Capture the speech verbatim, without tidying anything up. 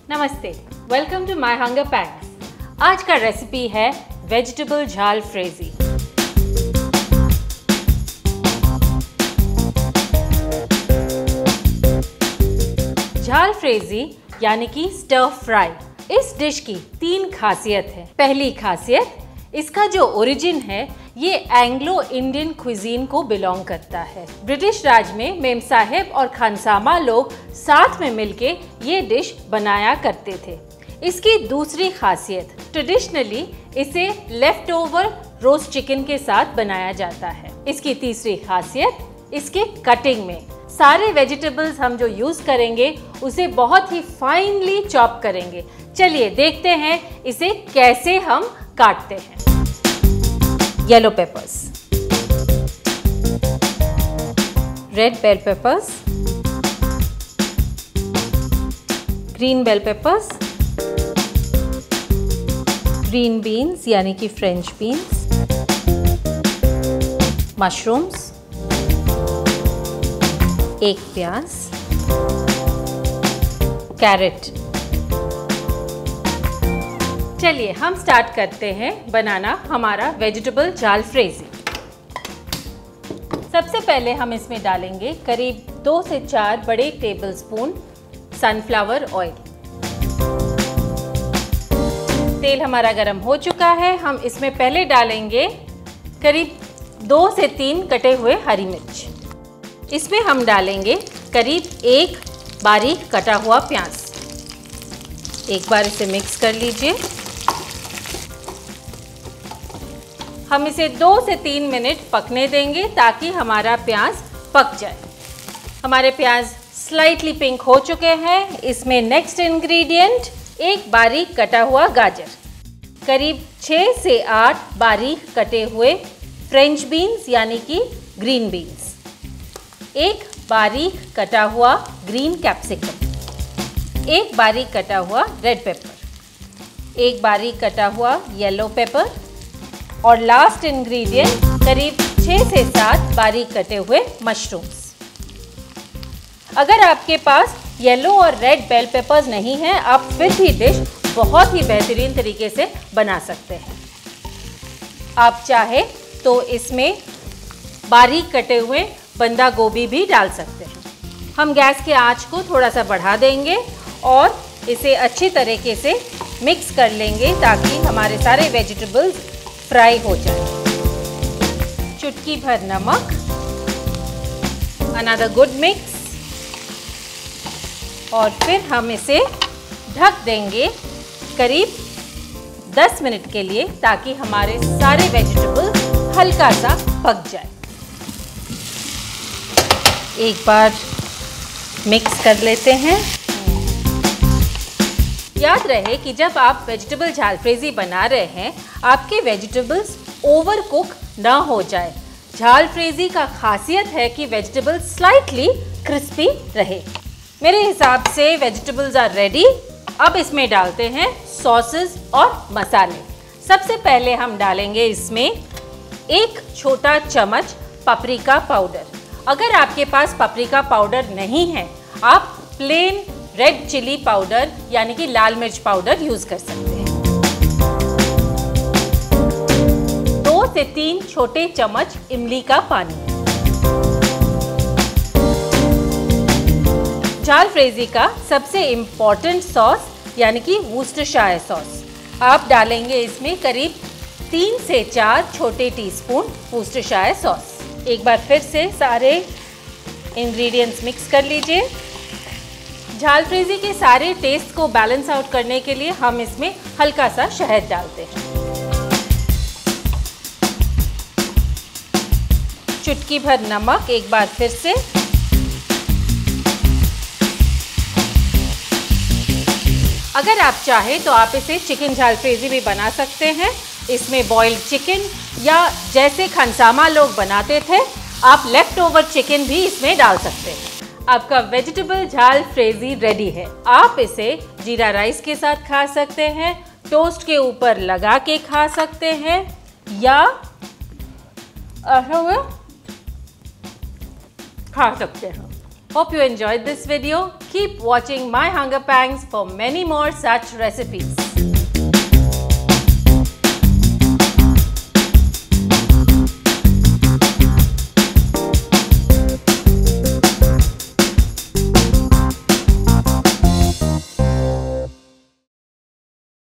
नमस्ते, welcome to my hunger packs. आज का रेसिपी है वेजिटेबल झाल फ्रेजी। झाल फ्रेजी यानी कि स्टर फ्राई। इस डिश की तीन खासियत है। पहली खासियत, इसका जो ओरिजिन है ये एंग्लो इंडियन क्विजीन को बिलोंग करता है। ब्रिटिश राज में मेम साहिब और खानसामा लोग साथ में मिलके ये डिश बनाया करते थे। इसकी दूसरी खासियत, ट्रेडिशनली इसे लेफ्ट ओवर रोस्ट चिकन के साथ बनाया जाता है। इसकी तीसरी खासियत, इसके कटिंग में सारे वेजिटेबल्स हम जो यूज करेंगे उसे बहुत ही फाइनली चॉप करेंगे। चलिए देखते हैं इसे कैसे हम काटते हैं। Yellow peppers, red bell peppers, green bell peppers, green beans यानी कि फ्रेंच बीन्स, मशरूम्स, एक प्याज, कैरेट। चलिए हम स्टार्ट करते हैं बनाना हमारा वेजिटेबल झाल फ्रेजी। सबसे पहले हम इसमें डालेंगे करीब दो से चार बड़े टेबलस्पून सनफ्लावर ऑयल। तेल हमारा गर्म हो चुका है। हम इसमें पहले डालेंगे करीब दो से तीन कटे हुए हरी मिर्च। इसमें हम डालेंगे करीब एक बारीक कटा हुआ प्याज। एक बार इसे मिक्स कर लीजिए। हम इसे दो से तीन मिनट पकने देंगे ताकि हमारा प्याज पक जाए। हमारे प्याज स्लाइटली पिंक हो चुके हैं। इसमें नेक्स्ट इंग्रेडिएंट, एक बारीक कटा हुआ गाजर, करीब छः से आठ बारीक कटे हुए फ्रेंच बीन्स यानी कि ग्रीन बीन्स, एक बारीक कटा हुआ ग्रीन कैप्सिकम, एक बारीक कटा हुआ रेड पेपर, एक बारीक कटा हुआ येलो पेपर और लास्ट इंग्रेडिएंट करीब छः से सात बारीक कटे हुए मशरूम्स। अगर आपके पास येलो और रेड बेल पेपर्स नहीं हैं, आप फिर भी डिश बहुत ही बेहतरीन तरीके से बना सकते हैं। आप चाहे तो इसमें बारीक कटे हुए बंदा गोभी भी डाल सकते हैं। हम गैस के आंच को थोड़ा सा बढ़ा देंगे और इसे अच्छी तरीके से मिक्स कर लेंगे ताकि हमारे सारे वेजिटेबल्स फ्राई हो जाए। चुटकी भर नमक, अनदर गुड मिक्स, और फिर हम इसे ढक देंगे करीब दस मिनट के लिए ताकि हमारे सारे वेजिटेबल्स हल्का सा पक जाए। एक बार मिक्स कर लेते हैं। याद रहे कि जब आप वेजिटेबल झाल फ्रेजी बना रहे हैं, आपके वेजिटेबल्स ओवर कुक ना हो जाए। झाल फ्रेजी का खासियत है कि वेजिटेबल्स स्लाइटली क्रिस्पी रहे। मेरे हिसाब से वेजिटेबल्स आर रेडी। अब इसमें डालते हैं सॉसेस और मसाले। सबसे पहले हम डालेंगे इसमें एक छोटा चम्मच पपरिका पाउडर। अगर आपके पास पपरिका पाउडर नहीं है, आप प्लेन रेड चिली पाउडर यानी कि लाल मिर्च पाउडर यूज कर सकते हैं। दो से तीन छोटे चम्मच इमली का पानी। झाल फ्रेजी का सबसे इम्पोर्टेंट सॉस यानी कि वुस्टरशायर सॉस। आप डालेंगे इसमें करीब तीन से चार छोटे टीस्पून वुस्टरशायर सॉस। एक बार फिर से सारे इंग्रेडिएंट्स मिक्स कर लीजिए। झाल फ्रेजी के सारे टेस्ट को बैलेंस आउट करने के लिए हम इसमें हल्का सा शहद डालते हैं। चुटकी भर नमक, एक बार फिर से। अगर आप चाहें तो आप इसे चिकन झाल फ्रेजी भी बना सकते हैं। इसमें बॉइल्ड चिकन या जैसे खानसामा लोग बनाते थे, आप लेफ्ट ओवर चिकन भी इसमें डाल सकते हैं। आपका वेजिटेबल झाल फ्रेजी रेडी है। आप इसे जीरा राइस के साथ खा सकते हैं, टोस्ट के ऊपर लगा के खा सकते हैं, या ऐसा हुआ खा सकते हैं। Hope you enjoyed this video. Keep watching My Hunger Pangs for many more such recipes.